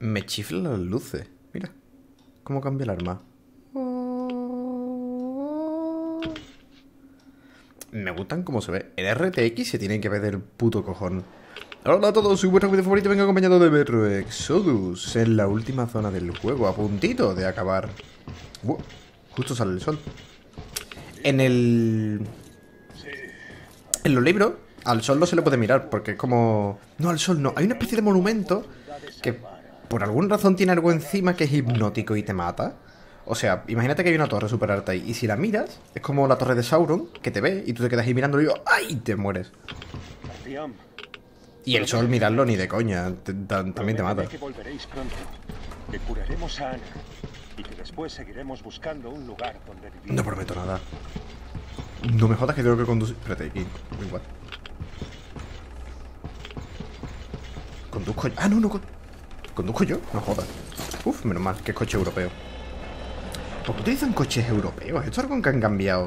Me chiflan las luces. Mira cómo cambia el arma. Me gustan cómo se ve. El RTX se tiene que ver del puto cojón. Hola a todos, soy vuestro video favorito. Vengo acompañado de Metro Exodus en la última zona del juego, a puntito de acabar. Justo sale el sol. En los libros, al sol no se le puede mirar, porque es como... No, al sol no. Hay una especie de monumento que por alguna razón tiene algo encima que es hipnótico y te mata. O sea, imagínate que hay una torre súper alta ahí, y si la miras, es como la torre de Sauron, que te ve, y tú te quedas ahí mirándolo y digo, ¡ay! Te mueres. Y el sol, mirarlo ni de coña, también te mata. Que volveréis pronto, que curaremos a Ana, y que después seguiremos buscando un lugar donde vivir. No prometo nada. No me jodas que tengo que conducir... Espérate, aquí. Igual. ¿Conduzco yo? Ah, no. ¿Conduzco yo? No jodas. Uf, menos mal, que es coche europeo. ¿Por qué utilizan coches europeos? Esto es algo que han cambiado.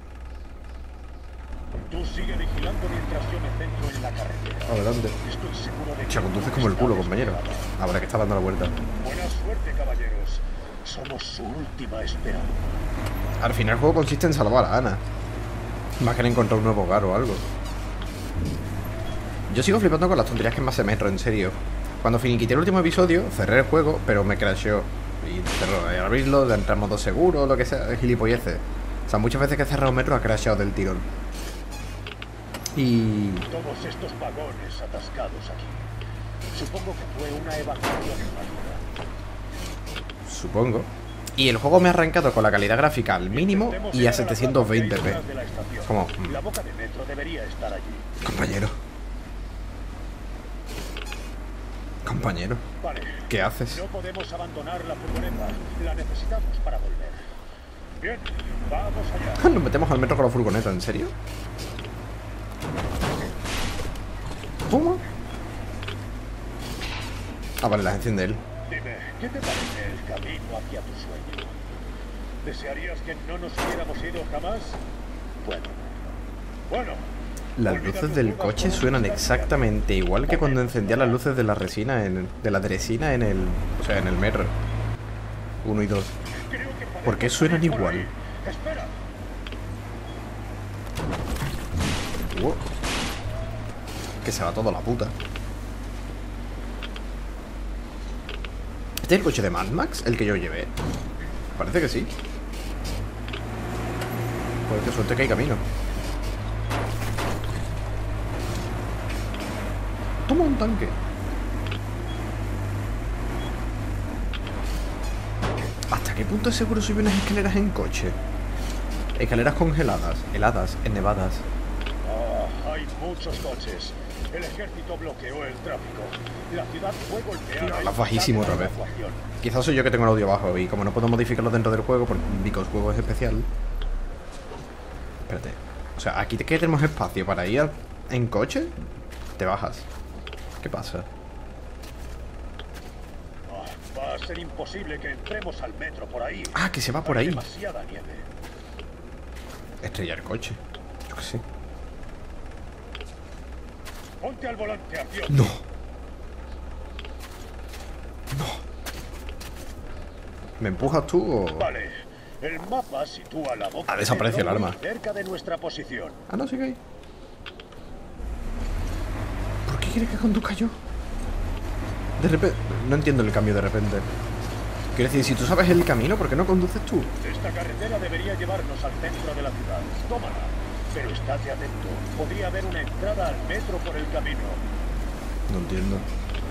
Tú sigue vigilando mientras yo me centro en la carretera. Adelante. Estoy seguro de que... Se conduces como el culo, compañero. Ahora que está dando la vuelta. Buena suerte, caballeros. Somos su última esperanza. Al final el juego consiste en salvar a Ana. Más que en encontrar un nuevo hogar o algo. Yo sigo flipando con las tonterías que me hace Metro, en serio. Cuando finiquité el último episodio, cerré el juego, pero me crasheó. Y cerró, al abrirlo, de entrar en modo seguro, lo que sea, gilipolleces. O sea, muchas veces que he cerrado Metro ha crasheado del tirón. Y... Todos estos vagones atascados aquí. Supongo que fue una evacuación rápida. Supongo. Y el juego me ha arrancado con la calidad gráfica al mínimo y a 720p. Como... La boca de Metro debería estar allí. Compañero. Compañero. Vale. ¿Qué haces? No podemos abandonar la furgoneta. La necesitamos para volver. Bien, vamos allá. Nos metemos al metro con la furgoneta, ¿en serio? ¿Cómo? Ah, vale, las enciende él. Dime, ¿qué te parece el camino hacia tu sueño? ¿Desearías que no nos hubiéramos ido jamás? Bueno. Las luces del coche suenan exactamente igual que cuando encendía las luces de la resina de la dresina en el... O sea, en el metro 1 y 2. ¿Por qué suenan igual? Espera. Que se va todo a la puta. ¿Este es el coche de Mad Max? ¿El que yo llevé? Parece que sí. Pues qué suerte que hay camino. Toma un tanque. ¿Hasta qué punto es seguro subir unas escaleras en coche? Escaleras congeladas, heladas, nevadas. Hay muchos coches. El ejército bloqueó el tráfico. La ciudad fue golpeada. Tío, hablas bajísimo otra vez. Quizás soy yo que tengo el audio bajo y como no puedo modificarlo dentro del juego porque el juego es especial. Espérate. O sea, aquí que tenemos espacio para ir en coche. Te bajas. ¿Qué pasa? Va a ser imposible que entremos al metro por ahí. Ah, que se va por ahí. Demasiada nieve. Estrellar coche. Yo qué sé. Ponte al volante, acción. No. ¿Me empujas tú o...? Vale. El mapa sitúa la boca. Desaparece el arma. Cerca de nuestra posición. Ah, no, sigue ahí. ¿Por qué quieres que conduzca yo? De repente... No entiendo el cambio de repente. Quiero decir, si tú sabes el camino, ¿por qué no conduces tú? Esta carretera debería llevarnos al centro de la ciudad. Tómala. Pero estate atento. Podría haber una entrada al metro por el camino. No entiendo.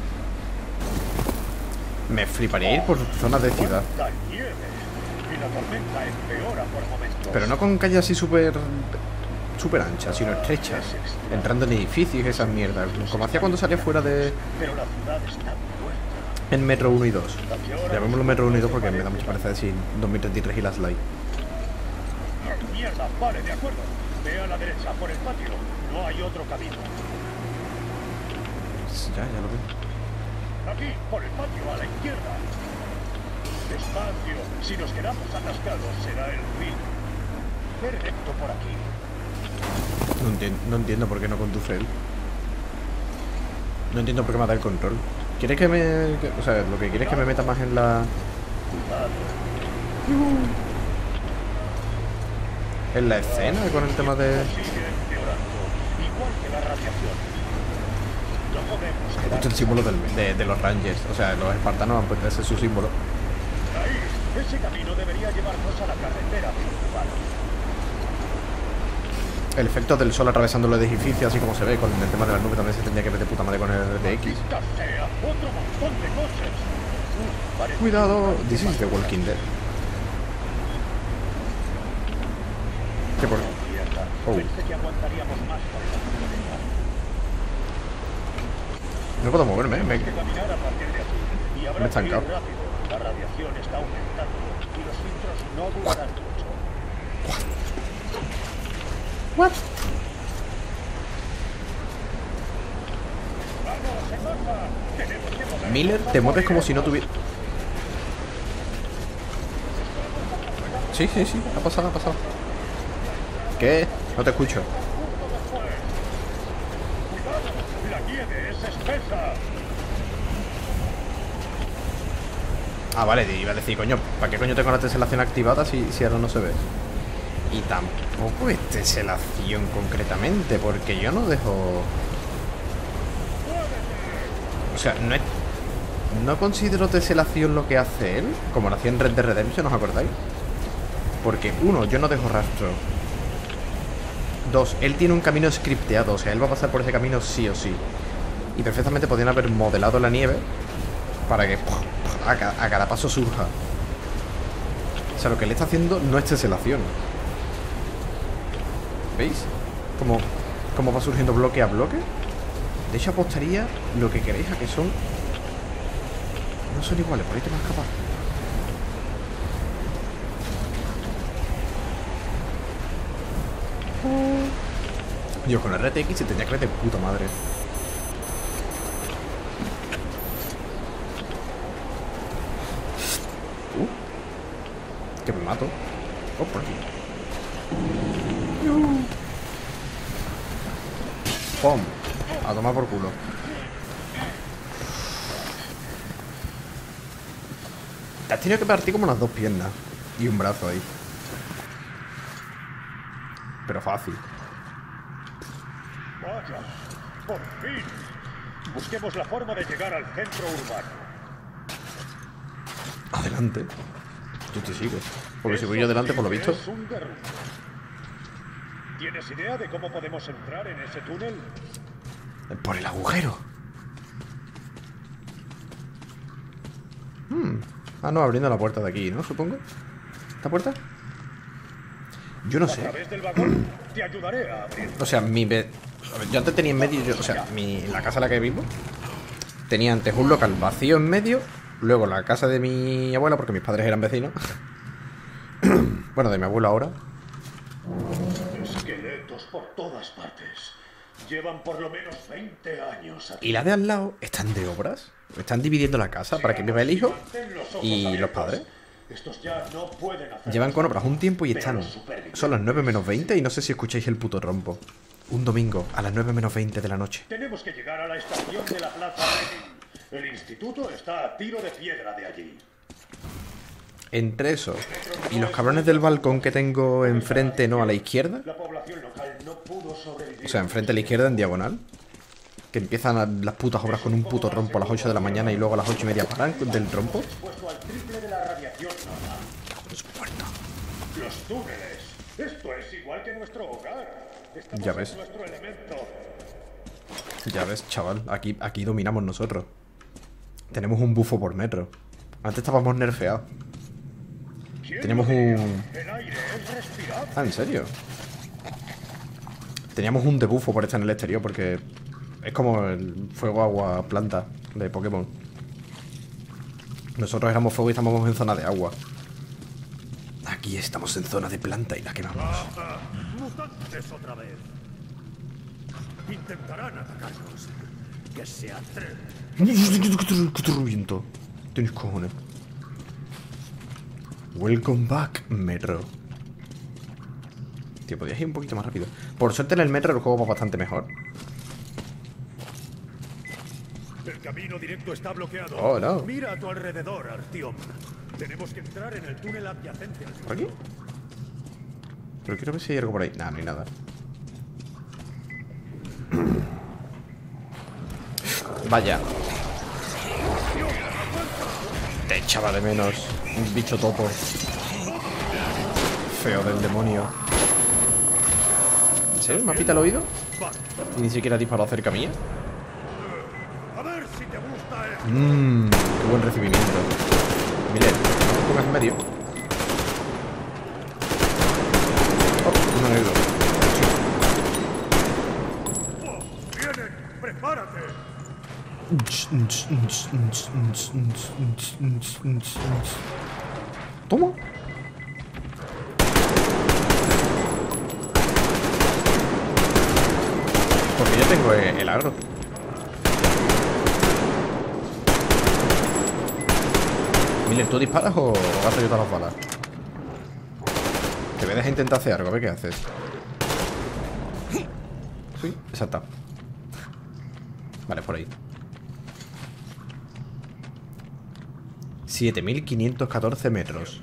Me fliparía ir por zonas de ciudad. ¡Cuánta nieve! Y la tormenta empeora por momentos. Pero no con calles así súper anchas, sino estrechas. Entrando en edificios y esas mierdas. Como hacía cuando salía fuera de... Pero la ciudad está muerta. En Metro 1 y 2. Llamémoslo Metro 1 y 2 porque me da mucha pereza decir 2033 y las light. ¡Mierda! Vale, de acuerdo. Ve a la derecha, por el patio. No hay otro camino. Ya lo veo. Aquí, por el patio, a la izquierda. Despacio. Si nos quedamos atascados, será el fin. Ve recto por aquí. No entiendo por qué no conduce él. No entiendo por qué me da el control. ¿Quieres que o sea, lo que quieres es que me meta más en la... En la escena con el tema de... Igual que la radiación. No podemos He puesto el símbolo de los Rangers. O sea, los espartanos han puesto ese su símbolo. ahí. Ese camino debería llevarnos a la carretera principal. El efecto del sol atravesando los edificios, así como se ve con el tema de las nubes, también se tendría que ver de puta madre con el RTX. ¡Maldita sea! ¡Otro montón de coches! Parece Cuidado, this is the Walking Dead. ¿Qué por...? mierda. Oh. Pensé que aguantaríamos más por el camino. No puedo moverme, Hay que caminar a partir de aquí. Y Me he habrá que ir estancado. rápido. La radiación está aumentando y los filtros no durarán mucho. What? ¡Vamos, en marcha! ¡Tenemos que mover! Miller, te mueves como si no tuviera... Sí, sí, sí, ha pasado, ha pasado. ¿Qué? No te escucho. ¡La nieve es espesa! Ah, vale, te iba a decir, coño, ¿para qué coño tengo la teselación activada si ahora no se ve? Y tampoco es teselación concretamente, porque yo no dejo... O sea, no considero teselación lo que hace él, como lo hacía en Red Dead Redemption, ¿os acordáis? Porque, uno, yo no dejo rastro. Dos, él tiene un camino scripteado, o sea, él va a pasar por ese camino sí o sí. Y perfectamente podrían haber modelado la nieve para que a cada paso surja. O sea, lo que él está haciendo no es teselación. ¿Veis? Cómo va surgiendo bloque a bloque. De hecho, apostaría lo que queréis a que son... No son iguales, por ahí te vas a escapar. Yo con RTX se tendría que ver de puta madre. Que me mato. Oh, por aquí. ¡Pum! A tomar por culo. Te has tenido que partir como las dos piernas. Y un brazo ahí. Pero fácil. ¡Vaya! ¡Por fin! Busquemos la forma de llegar al centro urbano. Adelante. Tú te sigues. Porque si voy yo adelante, por lo visto... Es un derrumbe. ¿Tienes idea de cómo podemos entrar en ese túnel? Por el agujero. Ah, no, abriendo la puerta de aquí, ¿no? Supongo. ¿Esta puerta? Yo no A sé. través del vagón te ayudaré a abrir. O sea, a ver, yo antes tenía en medio... o sea, la casa en la que vivo tenía antes un local vacío en medio. Luego la casa de mi abuela, porque mis padres eran vecinos. Bueno, de mi abuelo ahora. Esqueletos por todas partes. Llevan por lo menos 20 años aquí. Y la de al lado están de obras. Están dividiendo la casa para que viva el hijo y los padres. Estos ya no pueden hacer. Llevan con obras un tiempo y están... Son las 9 menos 20 y no sé si escucháis el puto rompo. Un domingo a las 9 menos 20 de la noche. Tenemos que llegar a la estación de la Plaza Lenin. El instituto está a tiro de piedra de allí. Entre eso y los cabrones del balcón que tengo enfrente, no, a la izquierda. La población local no pudo sobrevivir. O sea, enfrente a la izquierda en diagonal. Que empiezan las putas obras con un puto rompo a las 8 de la mañana y luego a las 8 y media paran del rompo. Expuesto al triple de la radiación normal. Es muerto. Los túneles. Esto es igual que nuestro hogar. Estamos Ya ves. en nuestro elemento. Ya ves, chaval, aquí dominamos nosotros. Tenemos un bufo por metro. Antes estábamos nerfeados. ¿Quién Tenemos lo diría? un... El aire es respirable. Ah, ¿en serio? Teníamos un debufo por estar en el exterior porque es como el fuego, agua, planta de Pokémon. Nosotros éramos fuego y estábamos en zona de agua. Aquí estamos en zona de planta y la quemamos. Mutantes otra vez. Intentarán atacarnos. Que se atreven. ¿Qué te reviento? Tienes cojones. Welcome back, Metro. Tío, podías ir un poquito más rápido. Por suerte en el Metro el juego va bastante mejor. camino directo está bloqueado. Oh, no. Mira a tu alrededor, Artyom. Tenemos que entrar en el túnel adyacente al... ¿Por aquí? Pero quiero ver si hay algo por ahí. Nah, no hay nada. Vaya. Te echaba de menos. Un bicho topo. Feo del demonio. ¿En serio? ¿Me ha pitado el oído? Y ni siquiera ha disparado cerca mía. A ver si te gusta Qué buen recibimiento. Mire, no me pongas en medio. Oh, un negro. ¡Vienen! ¡Prepárate! Toma. Porque yo tengo el agro. Miller, ¿tú disparas o gasto yo todas las balas? Te voy a dejar intentar hacer algo, a ver qué haces. Sí, exacto. Vale, por ahí. 7514 metros.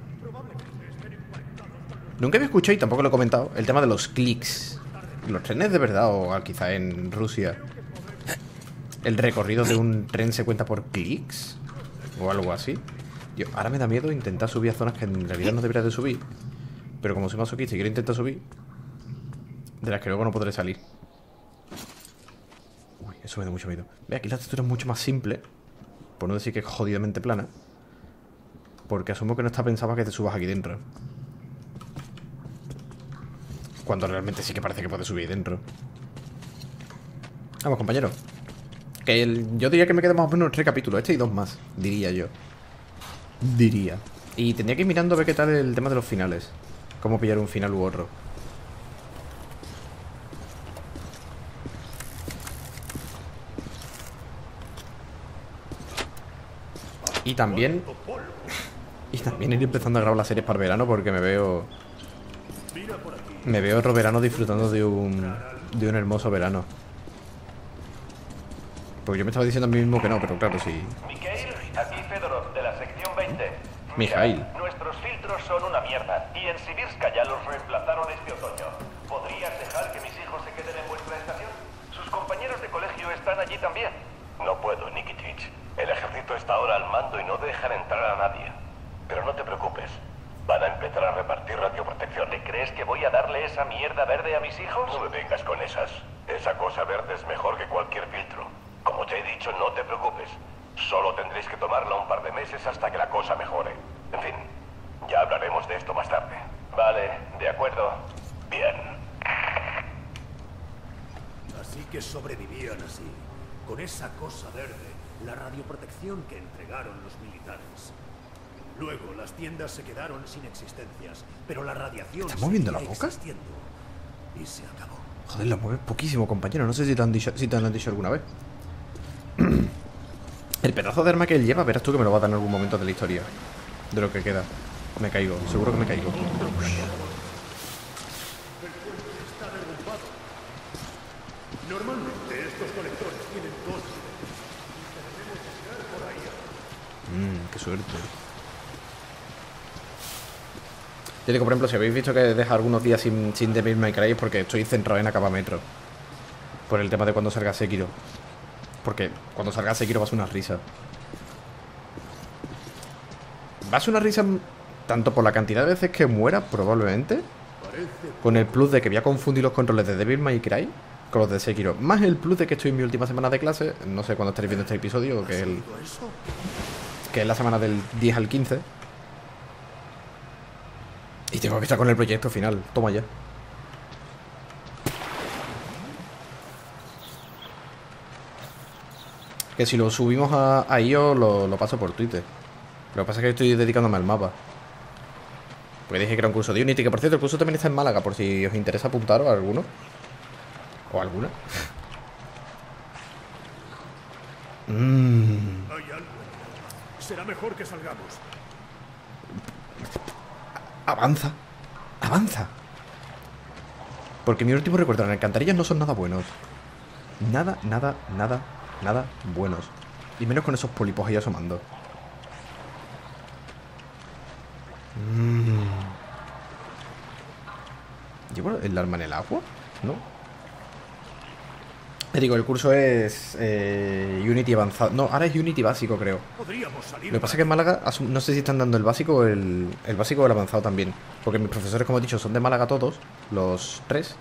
Nunca había escuchado y tampoco lo he comentado el tema de los clics. Los trenes de verdad, o quizá en Rusia el recorrido de un tren se cuenta por clics o algo así. Yo, ahora me da miedo intentar subir a zonas que en realidad no debería de subir, pero como soy masoquista y quiero intentar subir, de las que luego no podré salir. Uy, eso me da mucho miedo. Ve, aquí la textura es mucho más simple, por no decir que es jodidamente plana, porque asumo que no está pensado para que te subas aquí dentro, cuando realmente sí que parece que puedes subir dentro. Vamos, compañero. Que yo diría que me quedan más o menos 3 capítulos. Este y 2 más, diría yo. Diría. Y tendría que ir mirando a ver qué tal el tema de los finales. Cómo pillar un final u otro. Y también ir empezando a grabar las series para el verano, porque me veo otro verano disfrutando de un hermoso verano. Porque yo me estaba diciendo a mí mismo que no, pero claro, sí. Mikhail, aquí Fedorov, de la sección 20. Mikhail. Mira, nuestros filtros son una mierda, y en Sibirska ya los reemplazaron este otoño. ¿Podrías dejar que mis hijos se queden en vuestra estación? Sus compañeros de colegio están allí también. No puedo, Nikitich. El ejército está ahora al mando y no dejan entrar a nadie. Pero no te preocupes. Van a empezar a repartir radioprotección. ¿Te crees que voy a darle esa mierda verde a mis hijos? No me vengas con esas. Esa cosa verde es mejor que cualquier filtro. Como te he dicho, no te preocupes. Solo tendréis que tomarla un par de meses hasta que la cosa mejore. En fin, ya hablaremos de esto más tarde. Vale, de acuerdo. Bien. Así que sobrevivían así, con esa cosa verde, la radioprotección que entregaron los militares. Luego las tiendas se quedaron sin existencias, pero la radiación ¿Estás moviendo la seguía boca? existiendo y se acabó. Joder, la mueves poquísimo, compañero. No sé si te lo han dicho alguna vez. El pedazo de arma que él lleva, verás tú que me lo va a dar en algún momento de la historia. De lo que queda. Me caigo, seguro que me caigo. Está derrumbado. Normalmente estos conectores tienen dos. Debemos llegar por ahí. Qué suerte. Yo digo, por ejemplo, si habéis visto que deja algunos días sin Devil May Cry, es porque estoy centrado en acabar Metro. Por el tema de cuando salga Sekiro. Porque cuando salga Sekiro va a ser una risa. Va a ser una risa tanto por la cantidad de veces que muera, probablemente, con el plus de que voy a confundir los controles de Devil May Cry con los de Sekiro. Más el plus de que estoy en mi última semana de clase. No sé cuándo estaréis viendo este episodio, que es la semana del 10 al 15. Y tengo que estar con el proyecto final. Toma ya. Que si lo subimos a iOS lo paso por Twitter. Lo que pasa es que estoy dedicándome al mapa. Porque dije que era un curso de Unity. Que por cierto, el curso también está en Málaga. Por si os interesa apuntaros a alguno. O alguna. Hay algo. Será mejor que salgamos. Avanza. Avanza. Porque mi último recuerdo en alcantarillas no son nada buenos. Nada, nada, nada nada buenos. Y menos con esos pólipos ahí asomando. ¿Llevo el arma en el agua? No. Te digo, el curso es Unity avanzado. No, ahora es Unity básico, creo. Lo que pasa es que en Málaga, no sé si están dando el básico o el básico o el avanzado también. Porque mis profesores, como he dicho, son de Málaga todos, los 3.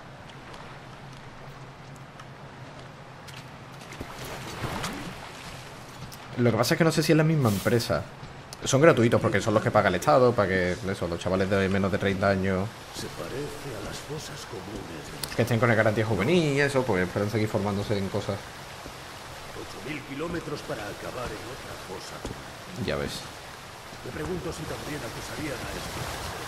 Lo que pasa es que no sé si es la misma empresa. Son gratuitos porque son los que paga el Estado, para que eso, los chavales de menos de 30 años Se parece a las fosas comunes. que estén con el garantía juvenil y eso, pues pueden seguir formándose en cosas. 8000 kilómetros para acabar en otra fosa. Ya ves. Me pregunto si también acusarían a estos.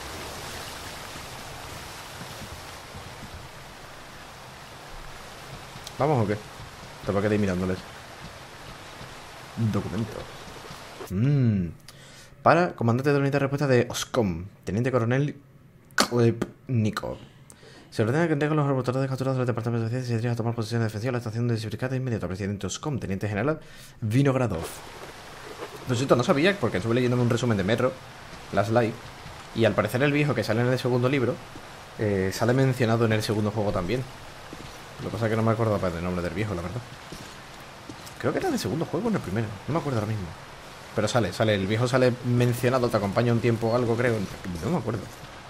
¿Vamos o qué? Te va a quedar mirándoles. Documento. Para comandante de la unidad de respuesta de OSCOM, teniente coronel Klepnikov. Se ordena que entregue los reporteros capturados del departamento de ciencias y dirija a tomar posición defensiva a la estación de seguridad inmediata. Presidente OSCOM, teniente general Vinogradov. Pues esto no sabía, porque estuve leyendo un resumen de Metro, Last Light, y al parecer el viejo que sale en el segundo libro sale mencionado en el segundo juego también. Lo que pasa es que no me acuerdo del nombre del viejo, la verdad. Creo que era en el segundo juego o en el primero, no me acuerdo ahora mismo. Pero sale, el viejo sale mencionado, te acompaña un tiempo o algo, creo. No me acuerdo.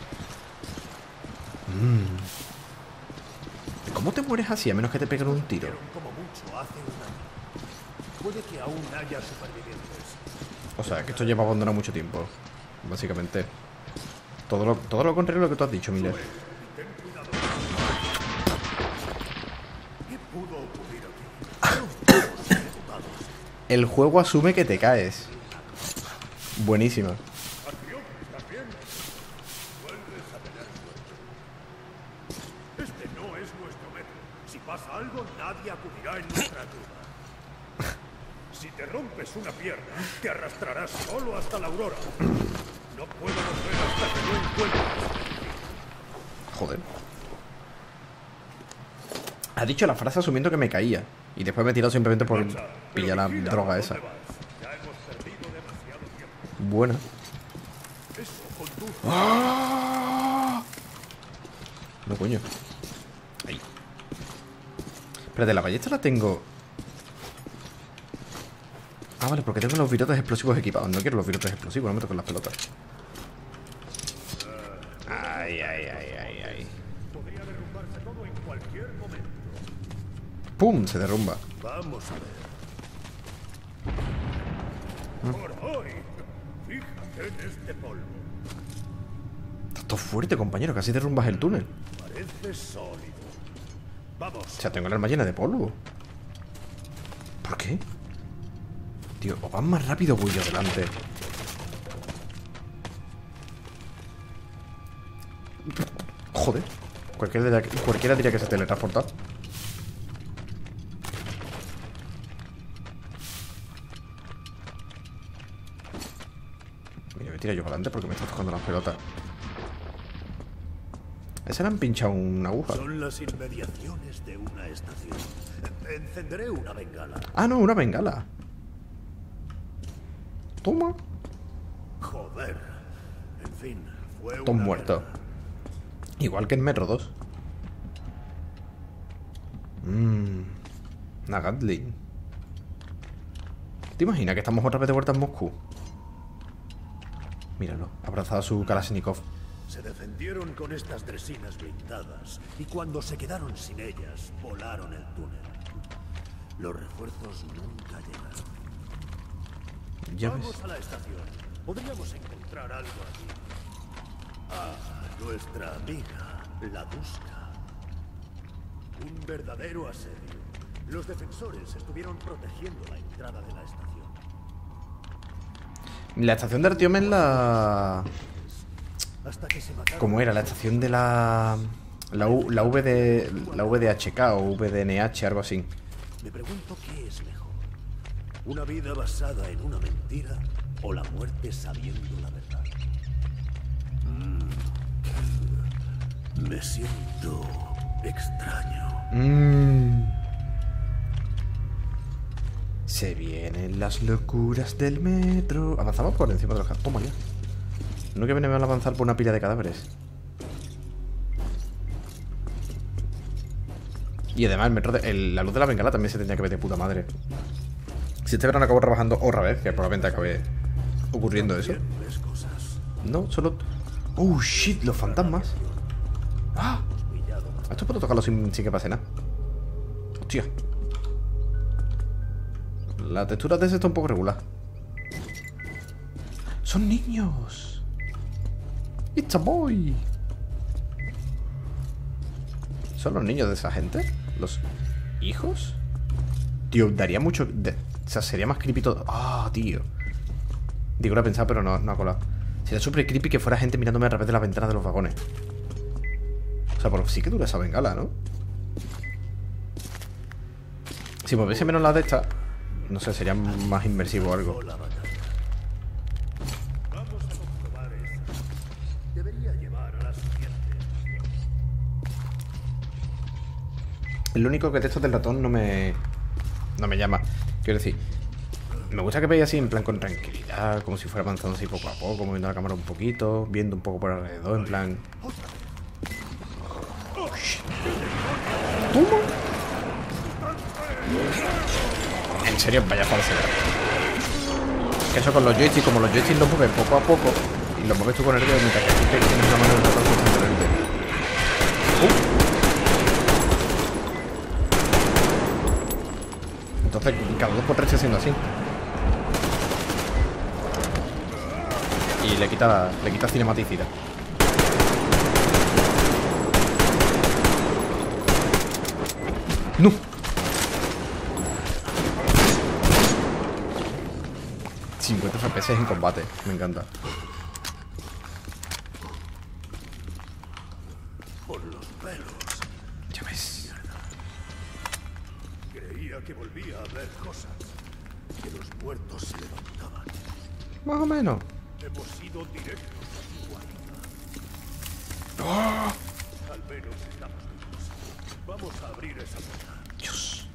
¿Cómo te mueres así a menos que te peguen un tiro? Como mucho hace un año. Puede que aún haya supervivientes. O sea, que esto lleva abandonado mucho tiempo, básicamente. Todo lo contrario a lo que tú has dicho, Miller. ¿Qué pudo ocurrir aquí? El juego asume que te caes. Buenísima. ¿Estás bien? Vuelves a tener suerte. Este no es nuestro método. Si pasa algo, nadie acudirá en nuestra ayuda. Si te rompes una pierna, te arrastrarás solo hasta la aurora. No puedo volver hasta que no encuentres. Joder. Ha dicho la frase asumiendo que me caía. Y después me he tirado simplemente por pillar la droga esa. Ya hemos perdido demasiado tiempo. Buena. Eso conduce. ¡Ah! No, coño. Ahí. Espérate, la ballesta la tengo. Ah, vale, porque tengo los virotes explosivos equipados. No quiero los virotes explosivos, no me toquen las pelotas. Ay, ay, ay, ay, ay. Podría derrumbarse todo en cualquier momento. ¡Pum! Se derrumba. Vamos a ver. Por hoy, fíjate en este polvo. Esto es fuerte, compañero. Casi derrumbas el túnel. Parece sólido. Vamos. O sea, tengo el arma llena de polvo. ¿Por qué? Tío, o van más rápido o voy yo delante. Joder. Cualquiera diría que se teletransporta. Mira, me tira yo para adelante porque me está tocando las pelotas. Ese le han pinchado una aguja. Son las inmediaciones de una estación. Encenderé una bengala. Ah, no, una bengala. Toma. Joder. En fin, fue Todos una muertos. guerra. Igual que en Metro 2. Una Gatling. ¿Te imaginas que estamos otra vez de vuelta en Moscú? Míralo, abrazado a su Kalashnikov. Se defendieron con estas dresinas blindadas y cuando se quedaron sin ellas, volaron el túnel. Los refuerzos nunca llegaron. Ya ves. Vamos a la estación. Podríamos encontrar algo aquí. Ah, nuestra amiga, la Duska. Un verdadero asedio. Los defensores estuvieron protegiendo la entrada de la estación. La estación de Artyom la... Hasta que se mataron. ¿Cómo era? La estación de la VDHK o VDNH, algo así. Me pregunto qué es mejor. Una vida basada en una mentira o la muerte sabiendo la verdad. Me siento extraño. Se vienen las locuras del metro. Avanzamos por encima de los... Toma ya. No que venimos a avanzar por una pila de cadáveres. Y además el metro la luz de la bengala también se tendría que ver de puta madre. Si este verano acabo trabajando otra vez, que probablemente acabe ocurriendo eso. No, solo... Oh, shit, los fantasmas. ¡Ah! Esto puedo tocarlo sin que pase nada. Hostia. La textura de ese está un poco regular. ¡Son niños! ¡It's a boy! ¿Son los niños de esa gente? ¿Los hijos? Tío, daría mucho... O sea, sería más creepy todo... ¡Ah, tío! Digo, lo he pensado, pero no ha colado. Sería súper creepy que fuera gente mirándome a través de las ventanas de los vagones. O sea, sí que dura esa bengala, ¿no? Si moviese menos la de esta, no sé, sería más inmersivo o algo. El único que texto del ratón no me llama. Quiero decir, me gusta que veáis así en plan con tranquilidad, como si fuera avanzando así poco a poco, moviendo la cámara un poquito, viendo un poco por alrededor, en plan... ¿Cómo? En serio, vaya falsedad. Que eso con los joysticks, como los joysticks los mueves poco a poco y los mueves tú con el dedo, mientras que aquí tienes una mano en el ratón constantemente. Entonces, cada 2x3 está siendo así. Y le quita cinematicidad. ¡No! ...50 FPS en combate, me encanta. Por los pelos. Ya ves. Creía que volvía a ver cosas. Que los muertos se levantaban. Más o menos. Hemos sido directos a su guarida. ¡Oh! Al menos estamos vivos. Vamos a abrir esa puerta. Dios.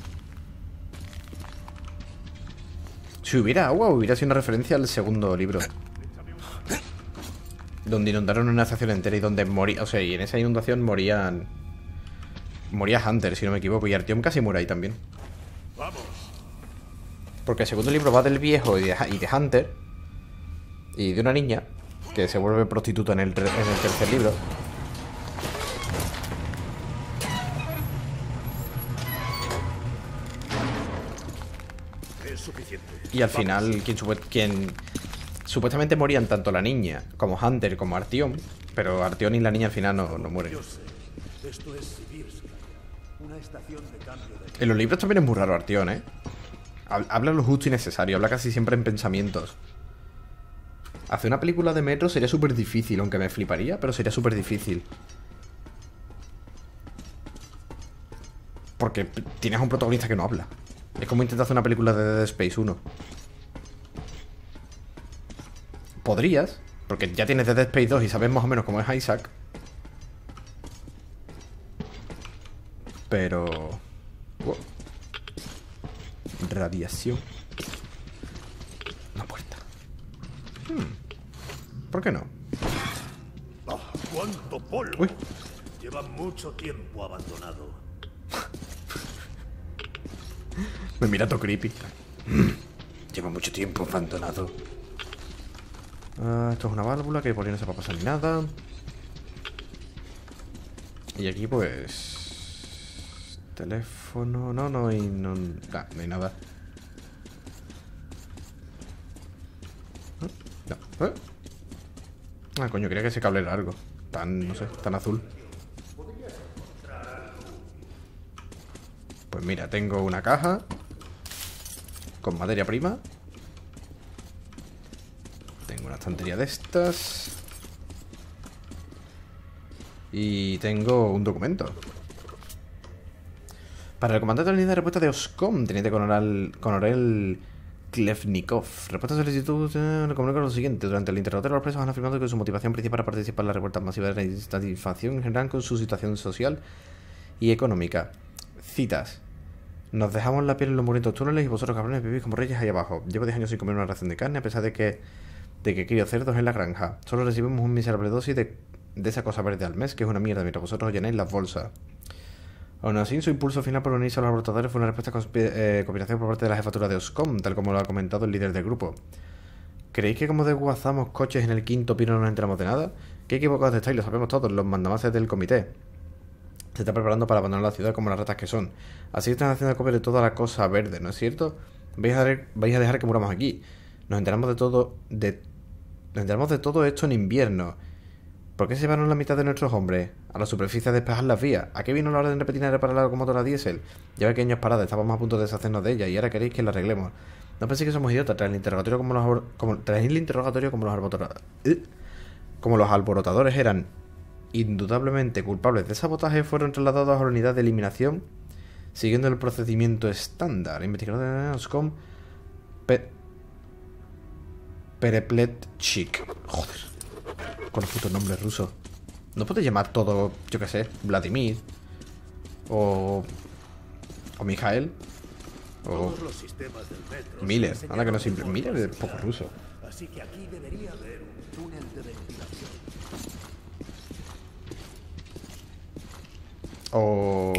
Si hubiera agua, hubiera sido una referencia al segundo libro. Donde inundaron una estación entera y donde moría... O sea, y en esa inundación moría Hunter, si no me equivoco. Y Artyom casi muere ahí también. Vamos. Porque el segundo libro va del viejo y de Hunter. Y de una niña que se vuelve prostituta en el tercer libro. Es suficiente. Y al final, quien supuestamente morían tanto la niña como Hunter como Artyom. Pero Artyom y la niña al final no mueren. Yo sé. Esto es Sibirsk, una estación de cambio de... En los libros también es muy raro Artyom, ¿eh? Habla lo justo y necesario, habla casi siempre en pensamientos. Hacer una película de Metro sería súper difícil, aunque me fliparía, pero sería súper difícil. Porque tienes a un protagonista que no habla. Es como intentar hacer una película de Dead Space 1. Podrías, porque ya tienes Dead Space 2 y sabes más o menos cómo es Isaac. Pero... Wow. Radiación. Una puerta. ¿Por qué no? ¡Ah, cuánto polvo! Uy. Lleva mucho tiempo abandonado. Me mira todo creepy. Lleva mucho tiempo abandonado. Esto es una válvula que por ahí no se va a pasar ni nada. Y aquí pues... Teléfono... No hay nada. No. Ah, coño, creía que ese cable era algo. No sé, tan azul. Pues mira, tengo una caja con materia prima. Tengo una estantería de estas. Y tengo un documento. Para el comandante de la unidad de respuesta de OSCOM, teniente coronel Klevnikov. Respuesta a solicitud, le comunico lo siguiente. Durante el interrogatorio, los presos han afirmado que su motivación principal para participar en la revuelta masiva es la insatisfacción general con su situación social y económica. Citas. Nos dejamos la piel en los murientos túneles y vosotros, cabrones, vivís como reyes ahí abajo. Llevo 10 años sin comer una ración de carne a pesar de que crío cerdos en la granja. Solo recibimos un miserable dosis de esa cosa verde al mes, que es una mierda, mientras vosotros os llenáis las bolsas. Aún así, su impulso final por unirse a los abortadores fue una respuesta combinación por parte de la jefatura de Oscom, tal como lo ha comentado el líder del grupo. ¿Creéis que como desguazamos coches en el quinto piso no nos enteramos de nada? Qué equivocados estáis, lo sabemos todos, los mandamases del comité. Se está preparando para abandonar la ciudad como las ratas que son. Así están haciendo copia de toda la cosa verde, ¿no es cierto? Vais a dejar que muramos aquí. Nos enteramos de todo esto en invierno. ¿Por qué se llevaron la mitad de nuestros hombres a la superficie a despejar las vías? ¿A qué vino la orden repentina de reparar la locomotora diésel? Lleva 15 años parada, estábamos a punto de deshacernos de ella y ahora queréis que la arreglemos. No penséis que somos idiotas, traéis el interrogatorio como los alborotadores eran indudablemente culpables de sabotaje, fueron trasladados a la unidad de eliminación siguiendo el procedimiento estándar. Investigador de Oscom Perepletchik. Joder. Con los putos nombres rusos. No puedes llamar todo, yo qué sé, Vladimir. O Mijael. O Miller. Nada que no simple. Miller es poco ruso. Así que aquí debería haber un túnel de ventilación. O...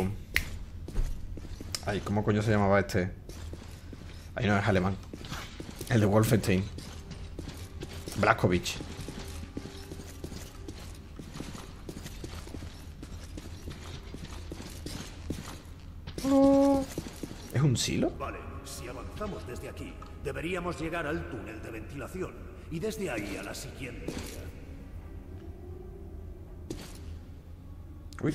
Ay, ¿cómo coño se llamaba este? Ahí no es alemán. El de Wolfenstein. Blazkowicz. ¿Es un silo? Vale, si avanzamos desde aquí, deberíamos llegar al túnel de ventilación. Y desde ahí a la siguiente vía. Uy.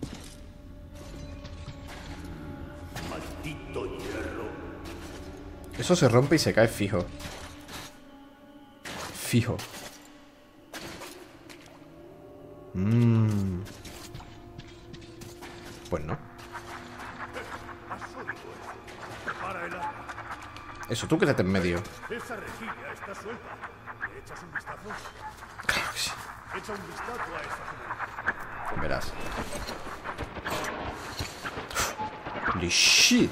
Maldito hierro. Eso se rompe y se cae fijo. Fijo. Pues no. Para el arma. Eso, tú quédate en medio. Esa rejilla está suelta. ¿Le echas un vistazo? Claro que sí. Echa un vistazo a esa tubería. Verás. Holy shit.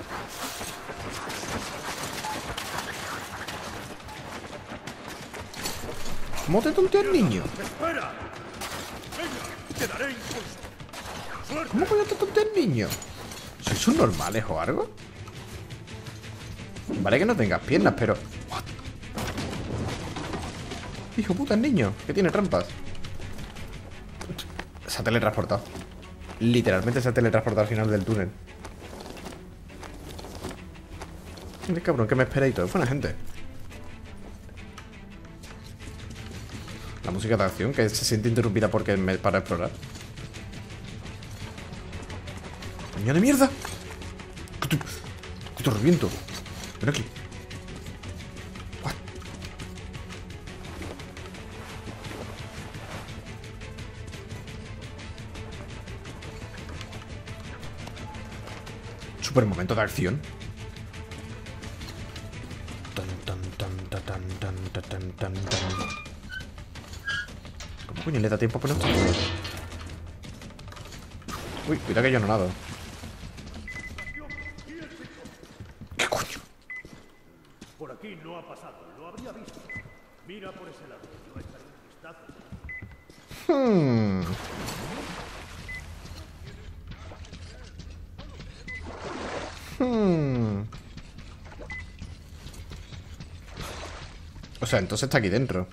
¿Cómo te tontea el niño? ¡Espera! ¡Venga! ¡Te daré impulso! ¡Suerte! ¿Cómo coño te tontea el niño? ¿Sois subnormales o algo? Vale que no tengas piernas, pero... What? Hijo puta, el niño, que tiene trampas. Se ha teletransportado. Literalmente se ha teletransportado al final del túnel. Mira, cabrón, que me espera y todo. Es buena gente. La música de acción, que se siente interrumpida porque me para explorar. ¡Niño de mierda! ¡Que te reviento! Ven aquí. What? Super momento de acción. ¿Cómo coño le da tiempo a poner esto? Uy, cuidado que yo no nado. ¿Qué coño? Por aquí no ha pasado. Lo habría visto. Mira por ese lado. Yo echaré un vistazo. O sea, entonces está aquí dentro.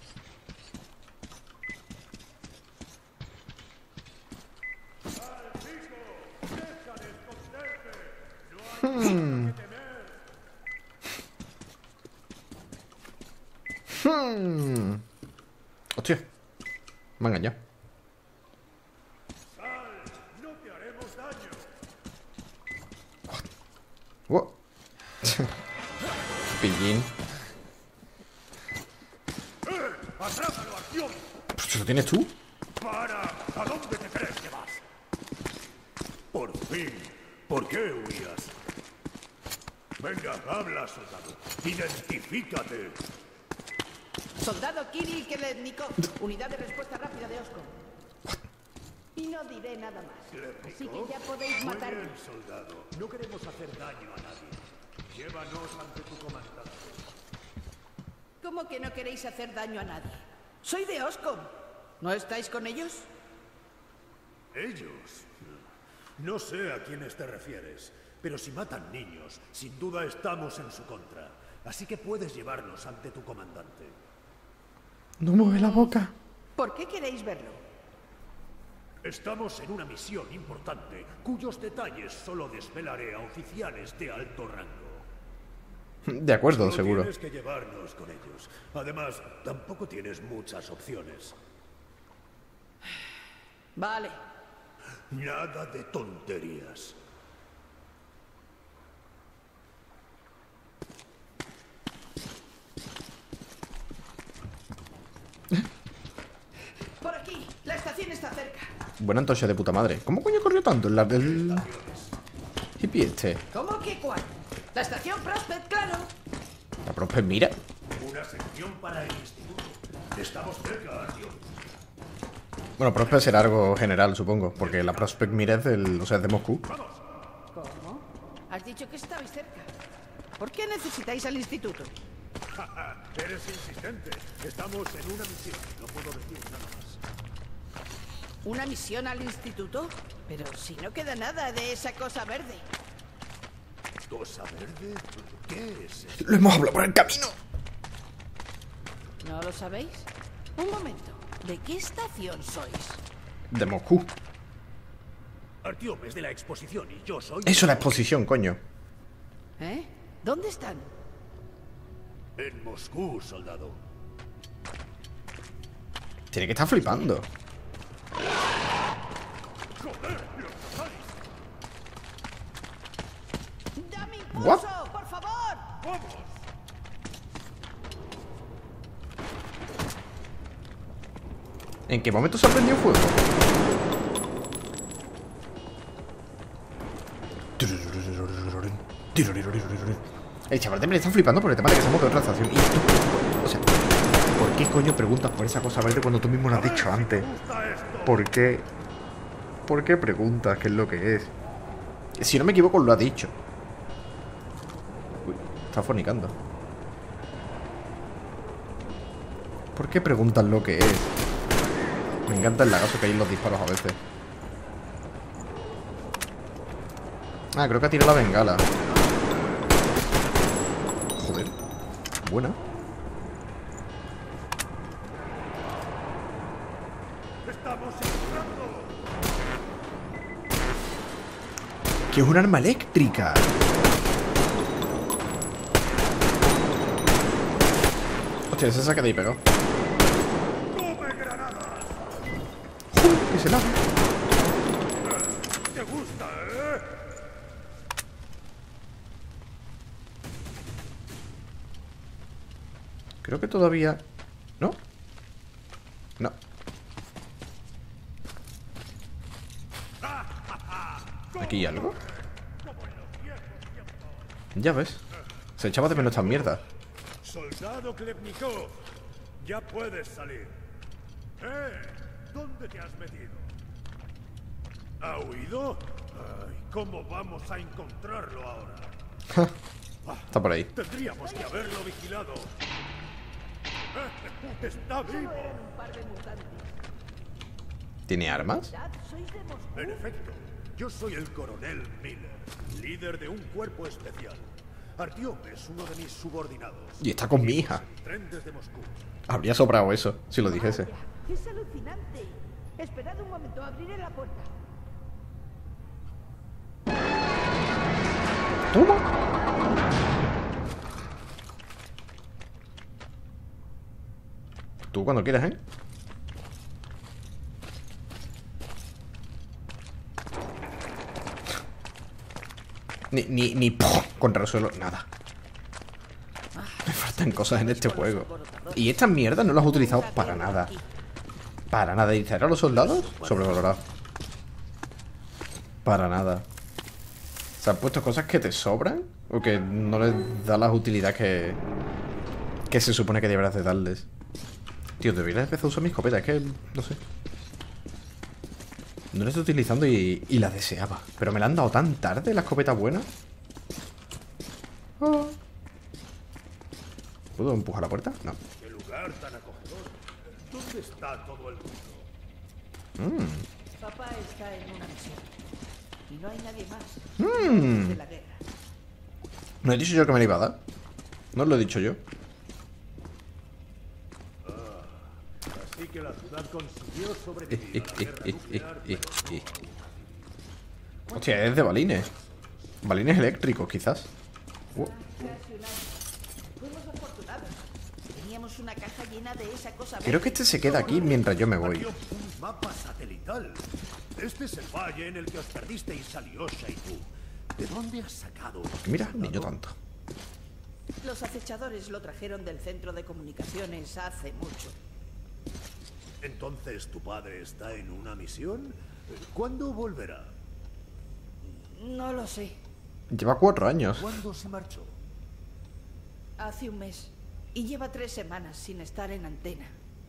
Hostia. Me ha engañado. No te haremos daño. Wow. Pillín. ¡Atrápalo, acción! ¿Pues lo tienes tú? ¡Para! ¿A dónde te crees que vas? Por fin. ¿Por qué huías? Venga, habla, soldado. Identifícate. Soldado Kirill Kelednikov, unidad de respuesta rápida de Oscom. Y no diré nada más. ¿Le Así picó? que ya podéis Muy matarme. bien, soldado. No queremos hacer daño a nadie. Llévanos ante tu comandante. ¿Cómo que no queréis hacer daño a nadie? Soy de Oscom. ¿No estáis con ellos? ¿Ellos? No sé a quiénes te refieres, pero si matan niños, sin duda estamos en su contra. Así que puedes llevarnos ante tu comandante. No mueve la boca. ¿Por qué queréis verlo? Estamos en una misión importante, cuyos detalles solo desvelaré a oficiales de alto rango. De acuerdo, Solo seguro. tienes que llevarnos con ellos. Además, tampoco tienes muchas opciones. Vale. Nada de tonterías. Por aquí. La estación está cerca. Buena antorcha de puta madre. ¿Cómo coño corrió tanto el hippie este? ¿Cómo que cuál? La estación Prospect, claro. La Prospect mira. Una sección para el instituto. Estamos cerca, tío. Bueno, Prospect será algo general, supongo. Porque la Prospect mira es del... O sea, es de Moscú. ¿Cómo? Has dicho que estabais cerca. ¿Por qué necesitáis al instituto? Eres insistente. Estamos en una misión. No puedo decir nada más. ¿Una misión al instituto? Pero si no queda nada de esa cosa verde. ¿Cosa verde? ¿Qué es eso? Lo hemos hablado por el camino. ¿No lo sabéis? Un momento. ¿De qué estación sois? De Moscú. Artyom es de la exposición y yo soy... Eso es la exposición, coño. ¿Eh? ¿Dónde están? En Moscú, soldado. Tiene que estar flipando. ¡Joder! ¡Los totáis! ¡Dame impulso, What? por favor! ¡Vamos! ¿En qué momento se ha prendido fuego? El chaval también está flipando por el tema de que estamos de otra estación. Y tú, o sea, ¿por qué coño preguntas por esa cosa verde cuando tú mismo lo has dicho antes? ¡Gusta esto! ¿Por qué? ¿Por qué preguntas qué es lo que es? Si no me equivoco, lo ha dicho. Uy, está fornicando. ¿Por qué preguntas lo que es? Me encanta el lagazo que hay en los disparos a veces. Ah, creo que ha tirado la bengala. Joder. Buena. ¡Estamos entrando! Que es un arma eléctrica. Hostia, ese se ha quedado ahí pegado. ¡Tome granadas! Joder, que se la... ¿Te gusta, eh? Creo que todavía... ¿No? No. ¿Aquí hay algo? Ya ves. Se echaba de menos esta mierda. Soldado Klebnikov, ya puedes salir. ¿Dónde te has metido? ¿Ha huido? Ay, ¿cómo vamos a encontrarlo ahora? Está por ahí. Tendríamos que haberlo vigilado. ¡Está vivo! Un par de mutantes. ¿Tiene armas? ¿Dad? ¿Sois de Moscú? En efecto, yo soy el coronel Miller, líder de un cuerpo especial. Artyom es uno de mis subordinados. Y está con mi hija. El tren desde Moscú. Habría sobrado eso, si lo dijese. Vaya, es alucinante. Esperad un momento, abriré la puerta. Toma. Tú cuando quieras, ¿eh? Ni contra el suelo, nada. Me faltan cosas en este juego. Y estas mierdas no las he utilizado para nada. Para nada. ¿Y cerrar a los soldados? Sobrevalorado. Para nada. ¿Se han puesto cosas que te sobran? ¿O que no les da la utilidad que se supone que deberás de darles? Tío, debería empezar a usar mi escopeta. Es que, no sé. No la estoy utilizando y la deseaba. Pero me la han dado tan tarde la escopeta buena. Oh. ¿Puedo empujar la puerta? No. ¡Qué lugar tan acogedor! ¿Dónde está todo el mundo? Papá está en una misión. Y no hay nadie más. De la guerra. No he dicho yo que me la iba a dar. No lo he dicho yo. Así que la ciudad consiguió sobrevivir a la guerra nuclear, pero no. Hostia, es de balines. Balines eléctricos, quizás. Casi un año. Fuimos afortunados. Teníamos una caja llena de esa cosa Creo que verde. este se queda aquí mientras yo me voy. Artyom, un mapa satelital. Este es el valle en el que os perdisteis Alyosha y tú. ¿De dónde has sacado? Mira, niño tonto. Los acechadores lo trajeron del centro de comunicaciones hace mucho. Entonces, ¿tu padre está en una misión? ¿Cuándo volverá? No lo sé. Lleva 4 años. ¿Cuándo se marchó? Hace un mes. Y lleva 3 semanas sin estar en antena.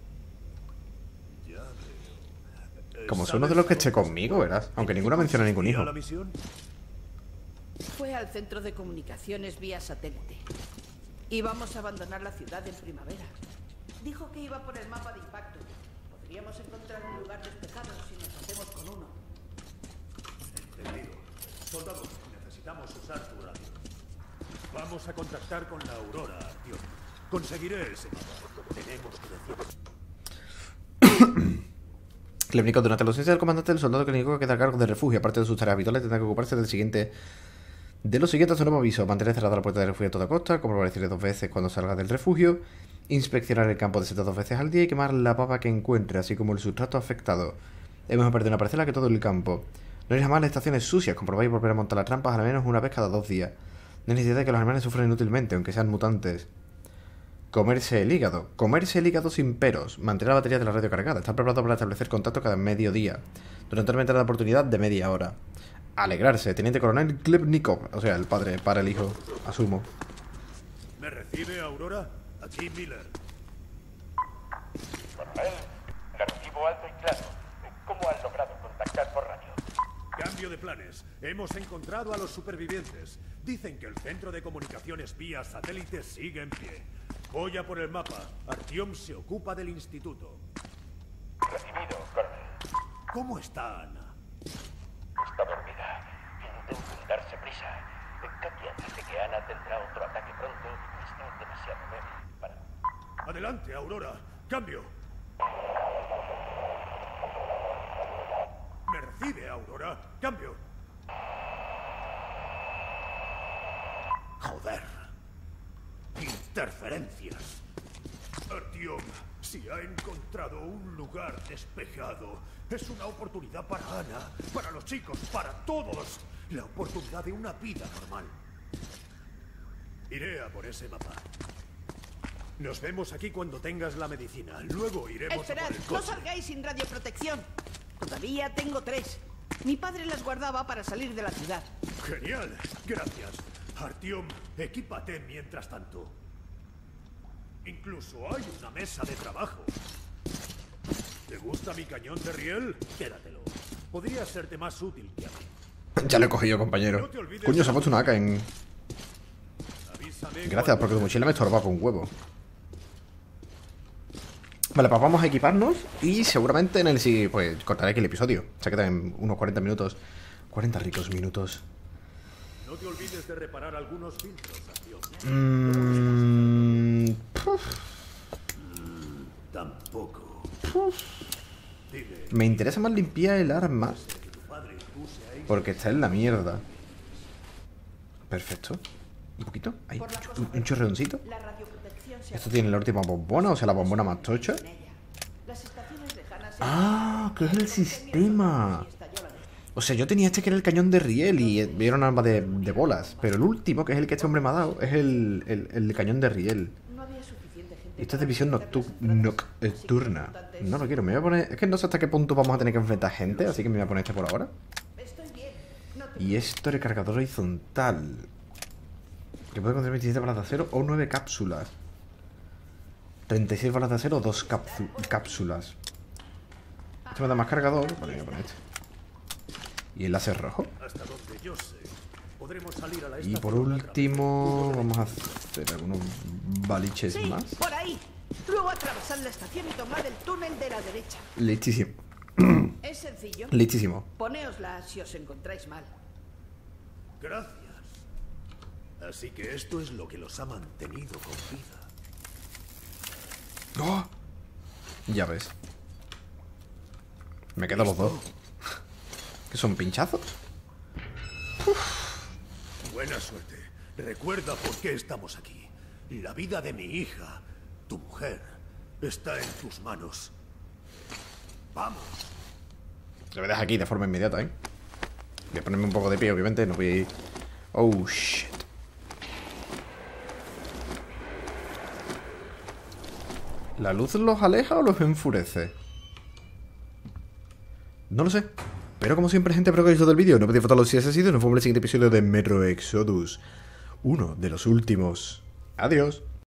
Ya veo. Como son uno de los que esté conmigo, verás. Aunque ninguna menciona a ningún hijo. ¿La misión? Fue al centro de comunicaciones vía satélite. Íbamos a abandonar la ciudad en primavera. Dijo que iba por el mapa de impacto. Podríamos encontrar un lugar despejado si nos hacemos con uno. Entendido. Soldados, necesitamos usar tu radio. Vamos a contactar con la Aurora, Artyom. Conseguiré ese mapa. Tenemos que decir. Clevnikov, durante la ausencia del comandante, el soldado clínico queda a cargo del refugio. Aparte de sus tareas habituales, tendrá que ocuparse del siguiente. De lo siguiente, a su nuevo aviso: mantener cerrada la puerta del refugio a toda costa, comprobar decirle 2 veces cuando salga del refugio, inspeccionar el campo de seta 2 veces al día y quemar la papa que encuentre, así como el sustrato afectado. Hemos perdido una parcela que todo el campo. No ir jamás a las estaciones sucias, comprobáis y volver a montar las trampas al menos una vez cada 2 días. No hay necesidad de que los animales sufran inútilmente, aunque sean mutantes. Comerse el hígado. Comerse el hígado sin peros. Mantener la batería de la radio cargada. Estar preparado para establecer contacto cada mediodía. Durante una ventana de oportunidad de media hora. Alegrarse. Teniente coronel Clevnikov. O sea, el padre para el hijo. Asumo. ¿Me recibe, Aurora? Aquí Miller. Coronel, le recibo alto y claro. ¿Cómo han logrado contactar por radio? Cambio de planes. Hemos encontrado a los supervivientes. Dicen que el centro de comunicaciones vía satélite sigue en pie. Voy a por el mapa. Artyom se ocupa del instituto. Recibido, coronel. ¿Cómo está Ana? Está dormida. Intenten darse prisa. Katia dice que Ana tendrá otro ataque pronto y está demasiado débil para... Adelante, Aurora. Cambio. ¿Me recibe, Aurora? Cambio. Joder. Interferencias. Artyom, si ha encontrado un lugar despejado, es una oportunidad para Ana, para los chicos, para todos. La oportunidad de una vida normal. Iré a por ese mapa. Nos vemos aquí cuando tengas la medicina. Luego iremos Esperad, a por el no coche. salgáis sin radioprotección. Todavía tengo 3. Mi padre las guardaba para salir de la ciudad. Genial, gracias. Artyom, equípate mientras tanto. Incluso hay una mesa de trabajo. ¿Te gusta mi cañón de riel? Quédatelo. Podría serte más útil que a mí. Ya lo he cogido, compañero. Coño, se ha puesto una AK en... Avísame Gracias, porque tu mochila me estorba con un huevo. Vale, pues vamos a equiparnos y seguramente en el siguiente... Pues cortaré aquí el episodio. Se queda en unos 40 minutos. 40 ricos minutos. No te olvides de reparar algunos filtros, Artyom. Tampoco. Dime, Me interesa más limpiar el arma que tu padre y tú seáis... porque está en la mierda. Perfecto. Un poquito. Ahí. Por la cosa Un chorreoncito. La radioprotección se Esto tiene la última bombona, o sea, la bombona más tocha. en ella. Las estaciones lejanas... Ah, que es el sistema. O sea, yo tenía este que era el cañón de riel y era un arma de bolas. Pero el último, que es el que este hombre me ha dado, es el cañón de riel. No había suficiente gente. Esto es de visión nocturna. No lo quiero, me voy a poner... Es que no sé hasta qué punto vamos a tener que enfrentar gente, así que me voy a poner este por ahora. Estoy bien. No te... Y esto, recargador horizontal. Que puede contener 27 balas de acero o 9 cápsulas. 36 balas de acero o 2 cápsulas. Este me da más cargador. Vale, voy a poner este. ¿Y el láser rojo? Hasta donde yo sé, podremos salir a la Y estación por a través último, del vamos a hacer algunos baliches Sí, más. por ahí. Luego atravesad la estación y tomad el túnel de la derecha. Listísimo. Es sencillo. Listísimo. Ponéosla si os encontráis mal. Gracias. Así que esto es lo que los ha mantenido con vida. ¡Oh! Ya ves. Me quedo los dos. ¿Qué son, pinchazos? Buena suerte. Recuerda por qué estamos aquí. La vida de mi hija, tu mujer, está en tus manos. Vamos. Lo voy a dejar aquí de forma inmediata, ¿eh? Voy a ponerme un poco de pie, obviamente. No voy a ir... Oh, shit. ¿La luz los aleja o los enfurece? No lo sé. Pero como siempre, gente, espero que hayáis gustado el vídeo. No podéis votarlo si es así. Nos vemos en el siguiente episodio de Metro Exodus. Uno de los últimos. Adiós.